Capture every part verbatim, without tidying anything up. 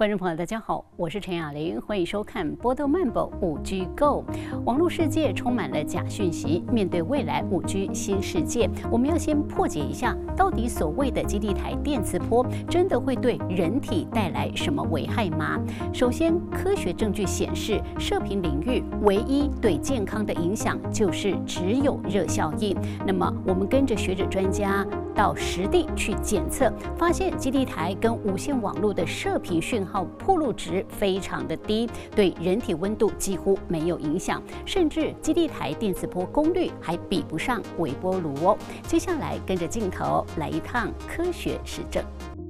观众朋友，大家好，我是陈雅玲，欢迎收看《波多漫播五 G Go》。网络世界充满了假讯息，面对未来五 G 新世界，我们要先破解一下，到底所谓的基地台电磁波真的会对人体带来什么危害吗？首先，科学证据显示，射频领域唯一对健康的影响就是只有热效应。那么，我们跟着学者专家到实地去检测，发现基地台跟无线网络的射频讯号暴露值非常的低，对人体温度几乎没有影响，甚至基地台电磁波功率还比不上微波炉哦。接下来跟着镜头来一趟科学实证。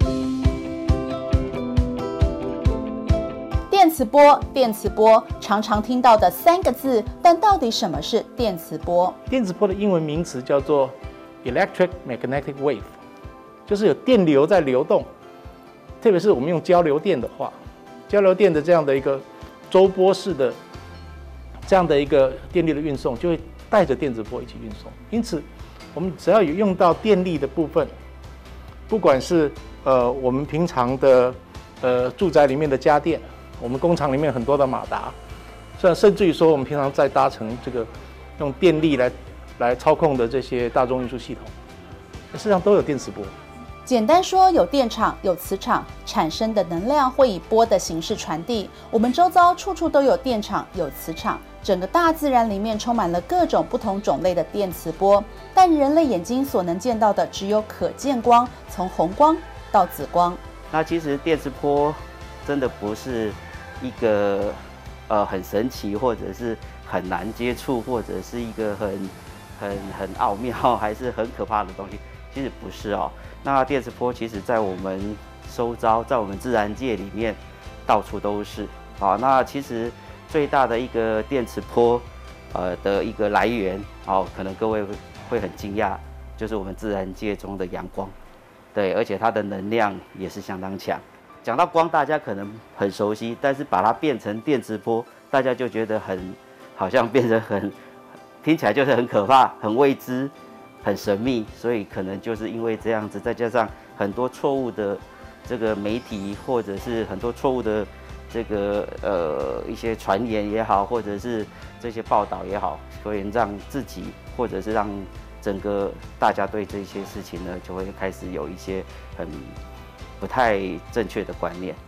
电磁波，电磁波，常常听到的三个字，但到底什么是电磁波？ 电磁波的英文名词叫做 electric magnetic wave， 就是有电流在流动，特别是我们用交流电的话，交流电的这样的一个周波式的这样的一个电力的运送，就会带着电磁波一起运送。因此，我们只要有用到电力的部分，不管是呃我们平常的呃住宅里面的家电，我们工厂里面很多的马达，甚甚至于说我们平常在搭乘这个用电力来来操控的这些大众运输系统，事实上都有电磁波。 简单说，有电场、有磁场，产生的能量会以波的形式传递。我们周遭处处都有电场、有磁场，整个大自然里面充满了各种不同种类的电磁波。但人类眼睛所能见到的只有可见光，从红光到紫光。 那其实电磁波真的不是一个呃很神奇，或者是很难接触，或者是一个很很很奥妙，还是很可怕的东西。其实不是哦。那电磁波其实在我们周遭，在我们自然界里面到处都是啊。那其实最大的一个电磁波呃的一个来源哦，可能各位会很惊讶，就是我们自然界中的阳光。对，而且它的能量也是相当强。讲到光，大家可能很熟悉，但是把它变成电磁波，大家就觉得很好像变得很听起来就是很可怕、很未知、很神秘，所以可能就是因为这样子，再加上很多错误的这个媒体，或者是很多错误的这个呃一些传言也好，或者是这些报道也好，所以让自己或者是让整个大家对这些事情呢，就会开始有一些很不太正确的观念。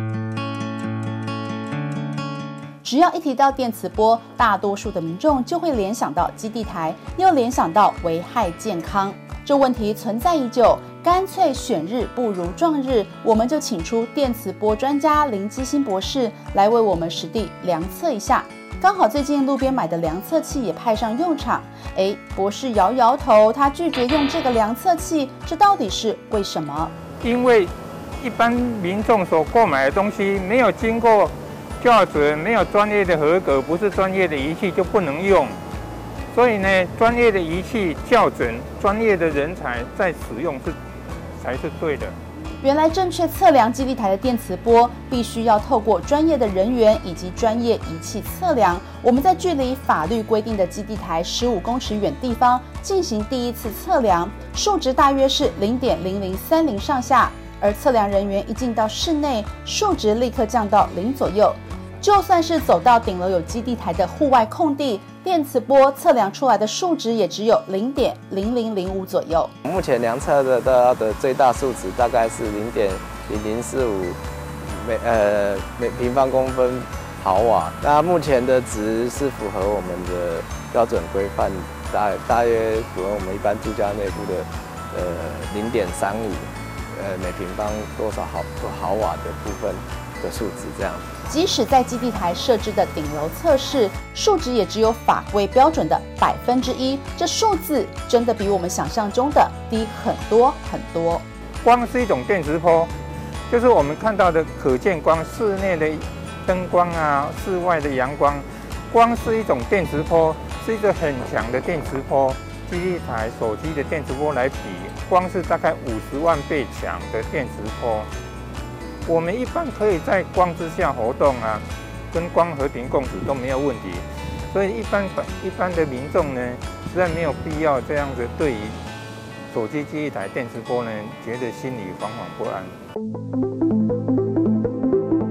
只要一提到电磁波，大多数的民众就会联想到基地台，又联想到危害健康。这问题存在已久，干脆选日不如撞日，我们就请出电磁波专家林基新博士来为我们实地量测一下。刚好最近路边买的量测器也派上用场，哎，博士摇摇头，他拒绝用这个量测器，这到底是为什么？ 因为一般民众所购买的东西没有经过校准，没有专业的合格，不是专业的仪器就不能用。所以呢，专业的仪器校准，专业的人才在使用是才是对的。 原来正确测量基地台的电磁波，必须要透过专业的人员以及专业仪器测量。我们在距离法律规定的基地台十五公尺远地方进行第一次测量，数值大约是零点零零三零上下，而测量人员一进到室内，数值立刻降到零左右。就算是走到顶楼有基地台的户外空地，电磁波测量出来的数值也只有零点零零零五左右。 目前量测的到的最大数值大概是零点零零四五每呃每平方公分毫瓦。那目前的值是符合我们的标准规范，大大约符合我们一般住家内部的呃零点三五呃每平方多少毫毫瓦的部分的数值这样子。 即使在基地台设置的顶楼测试，数值也只有法规标准的百分之一，这数字真的比我们想象中的低很多很多。 光是一种电磁波，就是我们看到的可见光，室内的灯光啊，室外的阳光，光是一种电磁波，是一个很强的电磁波。基地台手机的电磁波来比，光是大概五十万倍强的电磁波。我们一般可以在光之下活动啊，跟光和平共处都没有问题，所以一般一般的民众呢，实在没有必要这样子对于手机基地台电磁波呢，觉得心里惶惶不安。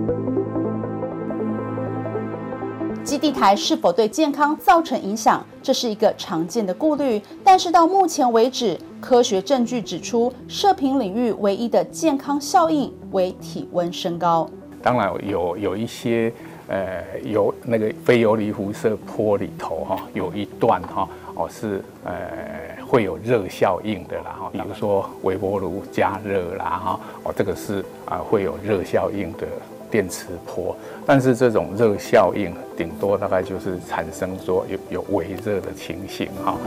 基地台是否对健康造成影响，这是一个常见的顾虑。但是到目前为止，科学证据指出，射频领域唯一的健康效应为体温升高。 当然有有一些呃有那个非游离辐射波里头哈、哦，有一段哈、哦、哦是呃会有热效应的啦哈，比如说微波炉加热啦哈哦，这个是啊、呃、会有热效应的电磁波，但是这种热效应顶多大概就是产生说有有微热的情形哈。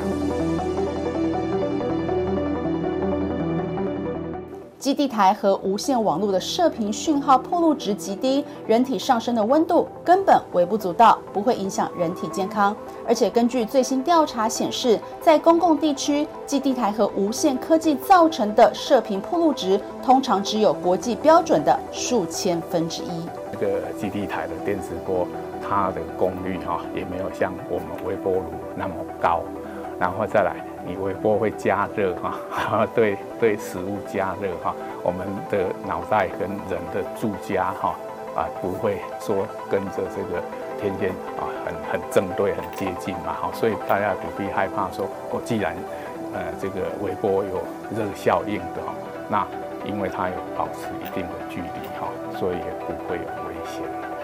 基地台和无线网络的射频讯号暴露值极低，人体上升的温度根本微不足道，不会影响人体健康。而且根据最新调查显示，在公共地区，基地台和无线科技造成的射频暴露值，通常只有国际标准的数千分之一。 这个基地台的电磁波，它的功率哈也没有像我们微波炉那么高，然后再来。你微波会加热哈，对对食物加热哈，我们的脑袋跟人的住家哈啊不会说跟着这个天线啊很很正对很接近嘛哈，所以大家不必害怕说哦，既然呃这个微波有热效应的哈，那因为它有保持一定的距离哈，所以也不会有危险。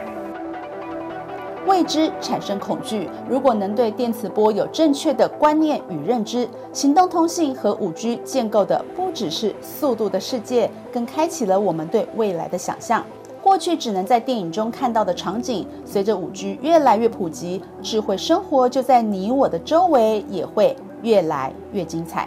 未知产生恐惧，如果能对电磁波有正确的观念与认知，行动通信和 五 G 建构的不只是速度的世界，更开启了我们对未来的想象。过去只能在电影中看到的场景，随着 五 G 越来越普及，智慧生活就在你我的周围，也会越来越精彩。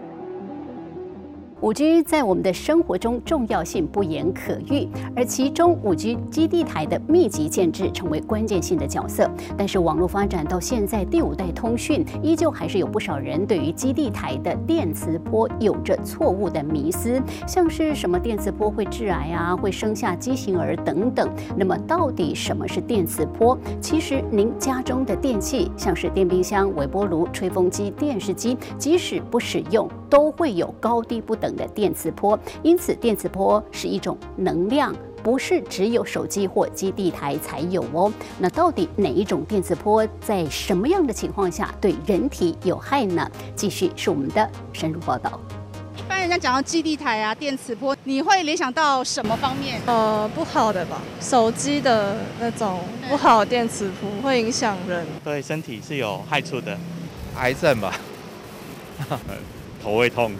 五 G 在我们的生活中重要性不言可喻，而其中五 G 基地台的密集建制成为关键性的角色。但是网络发展到现在，第五代通讯依旧还是有不少人对于基地台的电磁波有着错误的迷思，像是什么电磁波会致癌啊，会生下畸形儿等等。那么到底什么是电磁波？其实您家中的电器，像是电冰箱、微波炉、吹风机、电视机，即使不使用，都会有高低不等的电磁波，因此电磁波是一种能量，不是只有手机或基地台才有哦。那到底哪一种电磁波在什么样的情况下对人体有害呢？继续是我们的深入报道。 一般人家讲到基地台啊、电磁波，你会联想到什么方面？ 呃，不好的吧，手机的那种不好的电磁波会影响人， 对身体是有害处的， 癌症吧， 头会痛。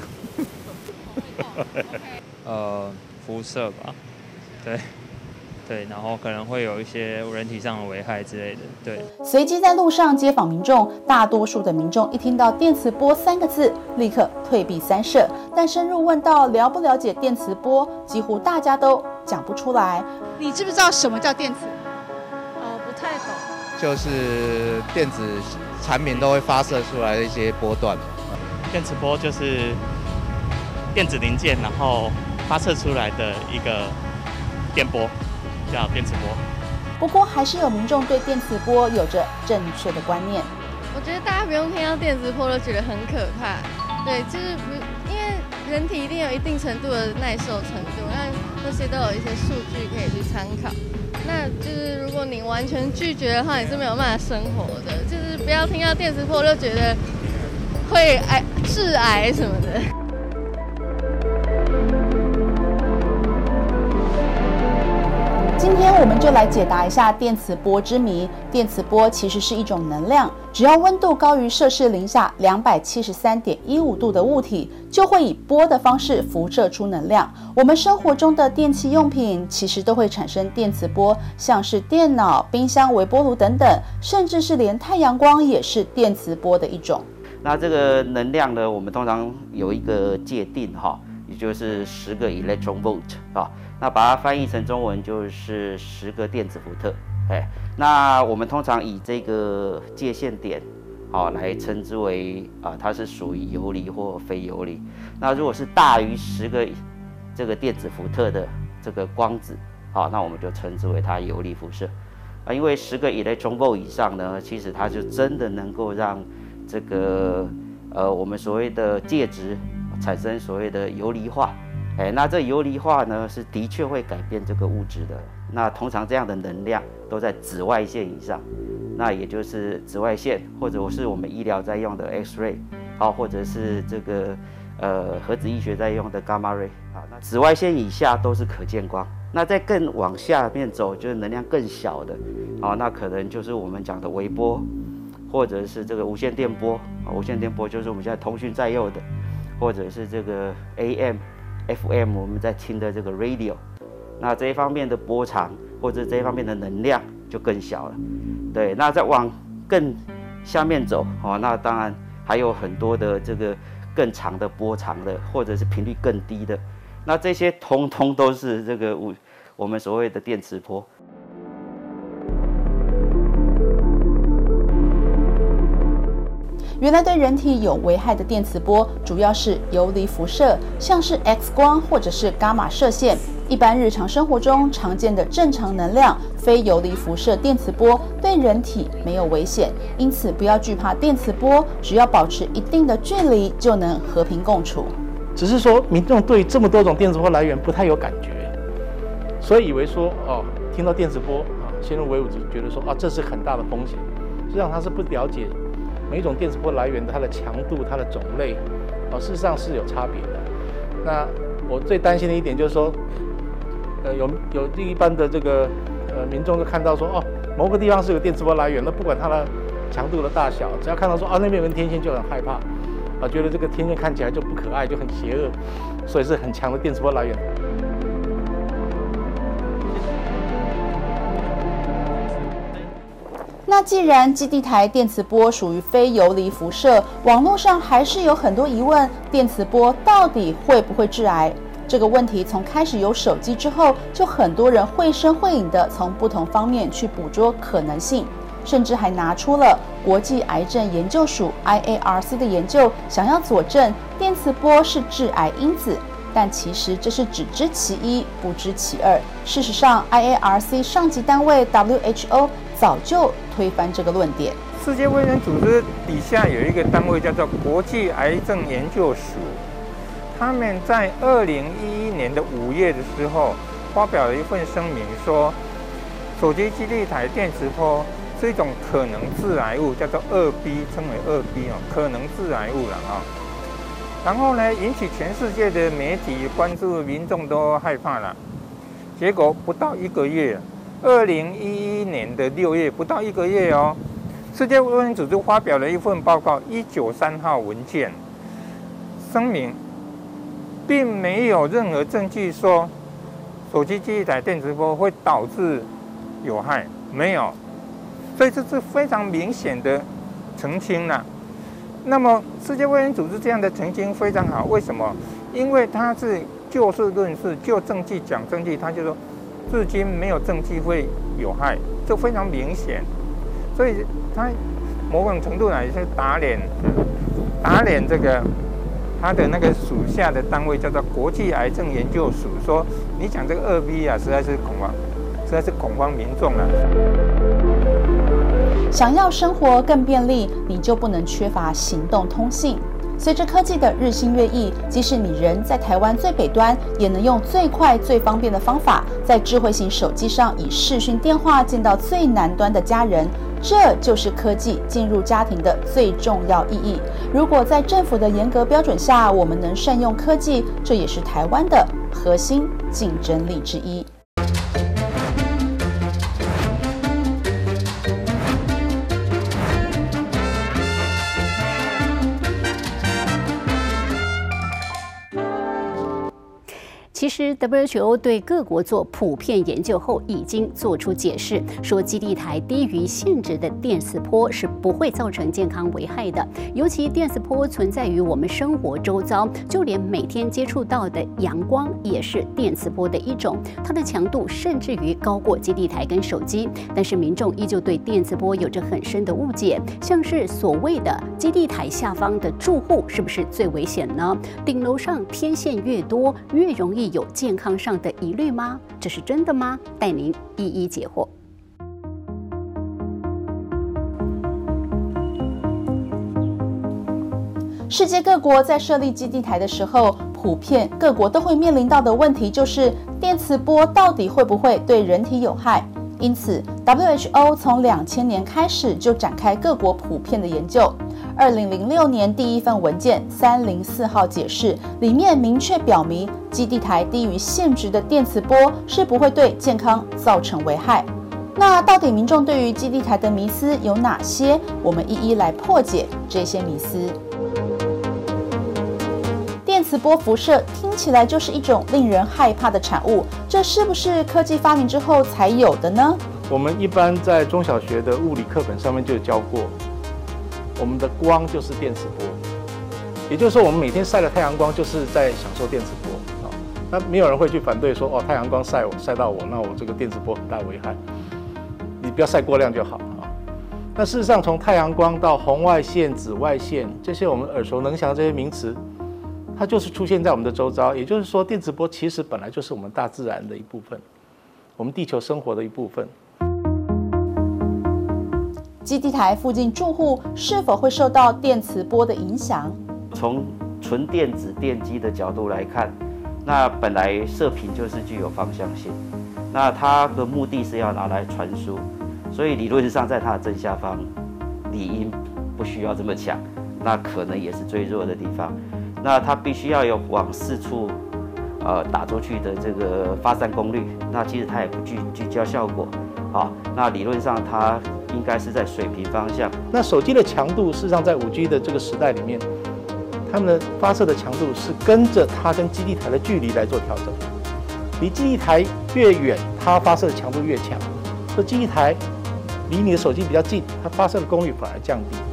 呃，辐射吧，对，对，然后可能会有一些人体上的危害之类的，对。 随机在路上街访民众，大多数的民众一听到电磁波三个字，立刻退避三舍。但深入问到了不了解电磁波，几乎大家都讲不出来。 你知不知道什么叫电磁？ 呃，不太懂。 就是电子产品都会发射出来的一些波段。 电磁波就是电子零件，然后发射出来的一个电波，叫电磁波。 不过，还是有民众对电磁波有着正确的观念。 我觉得大家不用听到电磁波都觉得很可怕，对，就是不，因为人体一定有一定程度的耐受程度，那这些都有一些数据可以去参考。那就是如果你完全拒绝的话，你是没有办法生活的。就是不要听到电磁波就觉得会癌致癌什么的。 今天我们就来解答一下电磁波之谜。电磁波其实是一种能量，只要温度高于摄氏零下两百七十三点一五度的物体，就会以波的方式辐射出能量。我们生活中的电器用品其实都会产生电磁波，像是电脑、冰箱、微波炉等等，甚至是连太阳光也是电磁波的一种。 那这个能量呢，我们通常有一个界定哈，也就是十个 electron volt 啊。那把它翻译成中文就是十个电子伏特，哎，那我们通常以这个界限点，好来称之为啊，它是属于游离或非游离。那如果是大于十个这个电子伏特的这个光子，好，那我们就称之为它游离辐射。啊，因为十个 electron volt 以上呢，其实它就真的能够让这个呃我们所谓的介质产生所谓的游离化。哎，那这游离化呢，是的确会改变这个物质的。那通常这样的能量都在紫外线以上， 那也就是紫外线，或者是我们医疗在用的 X-ray， 好，或者是这个呃核子医学在用的 gamma ray， 好，那紫外线以下都是可见光。那再更往下面走，就是能量更小的，好，那可能就是我们讲的微波，或者是这个无线电波，无线电波就是我们现在通讯在用的，或者是这个 A M、F M 我们在听的这个 radio， 那这一方面的波长或者这一方面的能量就更小了。对，那再往更下面走，哦，那当然还有很多的这个更长的波长的，或者是频率更低的，那这些通通都是这个我我们所谓的电磁波。 原来对人体有危害的电磁波，主要是游离辐射，像是 X 光或者是伽马射线。一般日常生活中常见的正常能量非游离辐射电磁波对人体没有危险，因此不要惧怕电磁波，只要保持一定的距离就能和平共处。 只是说民众对这么多种电磁波来源不太有感觉，所以以为说哦，听到电磁波啊，先入为主，觉得说啊这是很大的风险，实际上他是不了解每一种电磁波来源它的强度、它的种类，哦，事实上是有差别的。那我最担心的一点就是说，呃，有有一般的这个呃民众就看到说，哦，某个地方是有电磁波来源，那不管它的强度的大小，只要看到说，啊那边有根天线就很害怕，啊觉得这个天线看起来就不可爱，就很邪恶，所以是很强的电磁波来源。 那既然基地台电磁波属于非游离辐射，网络上还是有很多疑问，电磁波到底会不会致癌？这个问题从开始有手机之后，就很多人绘声绘影的从不同方面去捕捉可能性，甚至还拿出了国际癌症研究署 I A R C 的研究，想要佐证电磁波是致癌因子。但其实这是只知其一，不知其二。事实上 ，I A R C 上级单位 W H O 早就推翻这个论点。 世界卫生组织底下有一个单位叫做国际癌症研究署，他们在二零一一年的五月的时候发表了一份声明，说手机基地台电磁波是一种可能致癌物，叫做二 B， 称为二 B 哦，可能致癌物了啊。然后呢，引起全世界的媒体关注，民众都害怕了。结果不到一个月，二零一一年的六月，不到一个月哦，世界卫生组织发表了一份报告，一九三号文件，声明并没有任何证据说手机基地台电磁波会导致有害，没有，所以这是非常明显的澄清了。那么世界卫生组织这样的澄清非常好，为什么？因为它是就事论事，就证据讲证据，他就说至今没有证据会有害，这非常明显。所以他某种程度来是打脸，打脸这个他的那个属下的单位叫做国际癌症研究署，说你讲这个二 B 啊，实在是恐慌，实在是恐慌民众了。 想要生活更便利，你就不能缺乏行动通信。随着科技的日新月异，即使你人在台湾最北端，也能用最快最方便的方法，在智慧型手机上以视讯电话见到最南端的家人。这就是科技进入家庭的最重要意义。如果在政府的严格标准下，我们能善用科技，这也是台湾的核心竞争力之一。 其实 W H O 对各国做普遍研究后，已经做出解释，说基地台低于限值的电磁波是不会造成健康危害的。尤其电磁波存在于我们生活周遭，就连每天接触到的阳光也是电磁波的一种，它的强度甚至于高过基地台跟手机。但是民众依旧对电磁波有着很深的误解，像是所谓的基地台下方的住户是不是最危险呢？顶楼上天线越多，越容易有健康上的疑虑吗？这是真的吗？带您一一解惑。 世界各国在设立基地台的时候，普遍各国都会面临到的问题就是电磁波到底会不会对人体有害？ 因此 W H O 从两千年开始就展开各国普遍的研究。二零零六年第一份文件三零四号解释里面明确表明，基地台低于限值的电磁波是不会对健康造成危害。那到底民众对于基地台的迷思有哪些？我们一一来破解这些迷思。电磁波辐射听起来就是一种令人害怕的产物，这是不是科技发明之后才有的呢？ 我们一般在中小学的物理课本上面就有教过，我们的光就是电磁波，也就是说，我们每天晒的太阳光就是在享受电磁波啊。那没有人会去反对说，哦，太阳光晒我晒到我，那我这个电磁波很大危害，你不要晒过量就好啊。那事实上，从太阳光到红外线、紫外线这些我们耳熟能详的这些名词，它就是出现在我们的周遭。也就是说，电磁波其实本来就是我们大自然的一部分，我们地球生活的一部分。 基地台附近住户是否会受到电磁波的影响？ 从纯电子电机的角度来看，那本来射频就是具有方向性，那它的目的是要拿来传输，所以理论上在它的正下方，理应不需要这么强，那可能也是最弱的地方。那它必须要有往四处呃打出去的这个发散功率，那其实它也不具聚焦效果，啊，那理论上它应该是在水平方向。 那手机的强度，事实上在 五 G 的这个时代里面，它们的发射的强度是跟着它跟基地台的距离来做调整。离基地台越远，它发射的强度越强；所以基地台离你的手机比较近，它发射的功率反而降低。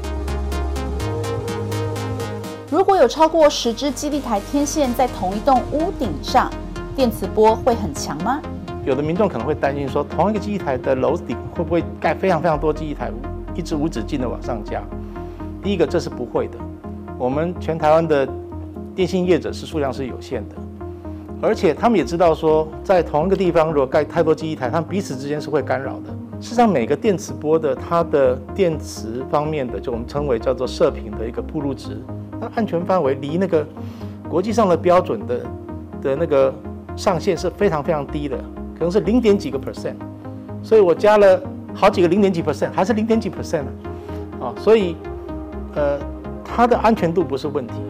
如果有超过十支基地台天线在同一栋屋顶上，电磁波会很强吗？ 有的民众可能会担心说，同一个基地台的楼顶会不会盖非常非常多基地台，一直无止境的往上加？第一个，这是不会的。我们全台湾的电信业者是数量是有限的，而且他们也知道说，在同一个地方如果盖太多基地台，他们彼此之间是会干扰的。事实上，每个电磁波的它的电磁方面的，就我们称为叫做射频的一个铺路值，它安全范围离那个国际上的标准的的那个上限是非常非常低的。可能是零点几个 percent， 所以我加了好几个零点几 percent， 还是零点几 percent 呢？啊，所以呃，它的安全度不是问题。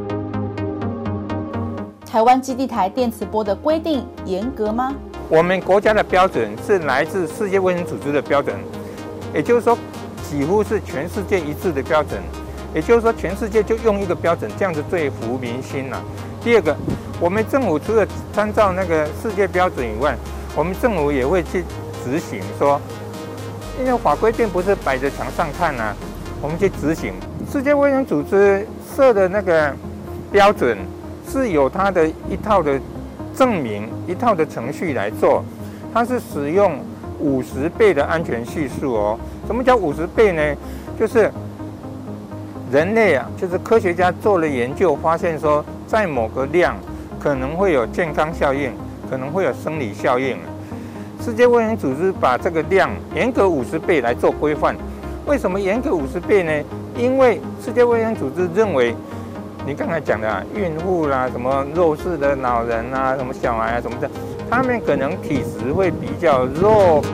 台湾基地台电磁波的规定严格吗？ 我们国家的标准是来自世界卫生组织的标准，也就是说，几乎是全世界一致的标准。也就是说，全世界就用一个标准，这样子最服民心了。第二个，我们政府除了参照那个世界标准以外，我们政府也会去执行说，因为法规并不是摆着墙上看啊，我们去执行。世界卫生组织设的那个标准是有它的一套的证明、一套的程序来做，它是使用五十倍的安全系数哦。什么叫五十倍呢？就是人类啊，就是科学家做了研究，发现说，在某个量可能会有健康效应，可能会有生理效应。世界卫生组织把这个量严格五十倍来做规范。为什么严格五十倍呢？因为世界卫生组织认为，你刚才讲的啊，孕妇啦、什么弱势的老人啊、什么小孩啊什么的，他们可能体质会比较弱。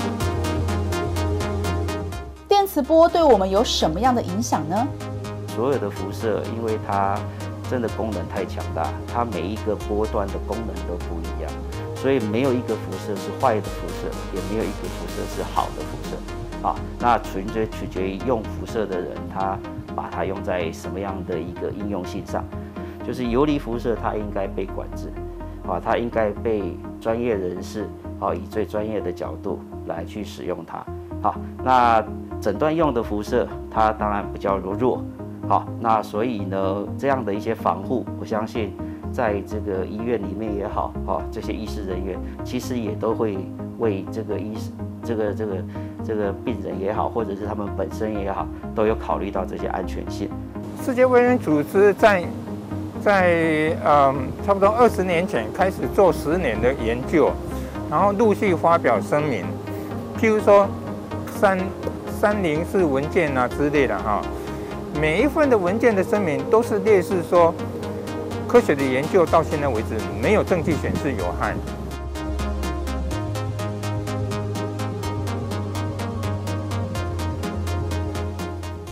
电磁波对我们有什么样的影响呢？ 所有的辐射，因为它真的功能太强大，它每一个波段的功能都不一样，所以没有一个辐射是坏的辐射，也没有一个辐射是好的辐射。啊，那纯粹取决于用辐射的人，他把它用在什么样的一个应用性上。就是游离辐射，它应该被管制，啊，它应该被专业人士，啊，以最专业的角度来去使用它。好，那诊断用的辐射，它当然比较弱。好，那所以呢，这样的一些防护，我相信在这个医院里面也好，啊，这些医师人员其实也都会为这个医师、这个这个这个病人也好，或者是他们本身也好，都有考虑到这些安全性。 世界卫生组织在在嗯差不多二十年前开始做十年的研究，然后陆续发表声明，譬如说三三零四文件啊之类的哈。每一份的文件的声明都是列示说，科学的研究到现在为止没有证据显示有害。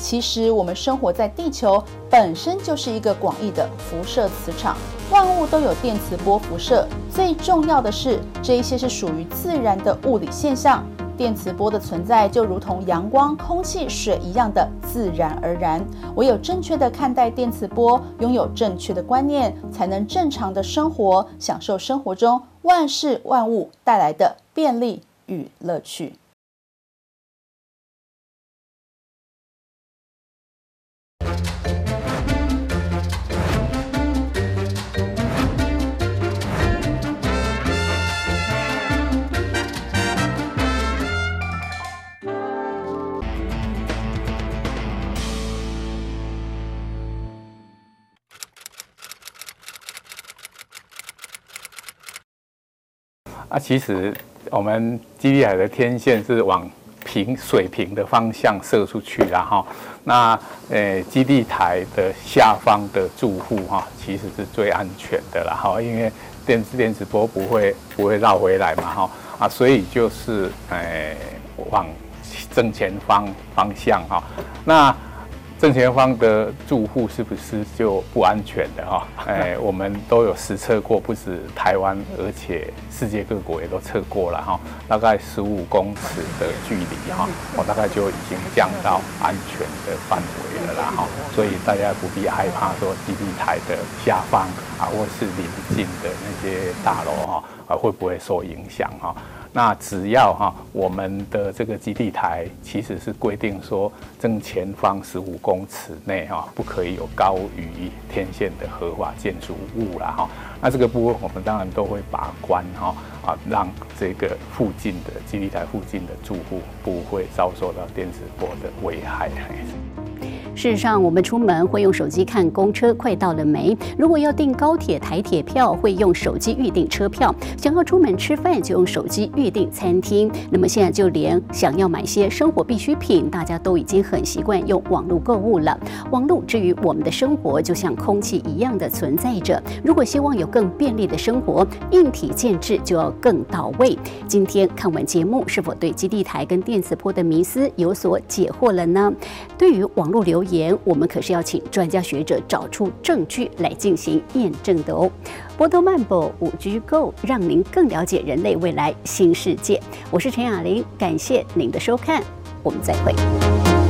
其实我们生活在地球本身就是一个广义的辐射磁场，万物都有电磁波辐射。最重要的是，这一些是属于自然的物理现象。电磁波的存在就如同阳光、空气、水一样的自然而然。唯有正确的看待电磁波，拥有正确的观念，才能正常的生活，享受生活中万事万物带来的便利与乐趣。 啊，其实我们基地台的天线是往平水平的方向射出去啦哈。那呃，基地台的下方的住户哈，其实是最安全的啦哈，因为电电磁波不会不会绕回来嘛哈啊，所以就是呃往正前方方向哈。那正前方的住户是不是就不安全的哈？哎，我们都有实测过，不止台湾，而且世界各国也都测过了哈。大概十五公尺的距离哈，我大概就已经降到安全的范围了啦哈。所以大家不必害怕说基地台的下方啊，或是邻近的那些大楼哈啊会不会受影响哈？那只要哈，我们的这个基地台其实是规定说，正前方十五公尺内哈，不可以有高于天线的合法建筑物啦哈。那这个部分我们当然都会把关哈啊，让这个附近的基地台附近的住户不会遭受到电磁波的危害。 事实上，我们出门会用手机看公车快到了没。如果要订高铁、台铁票，会用手机预订车票。想要出门吃饭，就用手机预订餐厅。那么现在就连想要买些生活必需品，大家都已经很习惯用网络购物了。网络至于我们的生活，就像空气一样的存在着。如果希望有更便利的生活，硬体建制就要更到位。今天看完节目，是否对基地台跟电磁波的迷思有所解惑了呢？对于网络留言，我们可是要请专家学者找出证据来进行验证的哦。波多漫步五 G Go， 让您更了解人类未来新世界。我是陈雅玲，感谢您的收看，我们再会。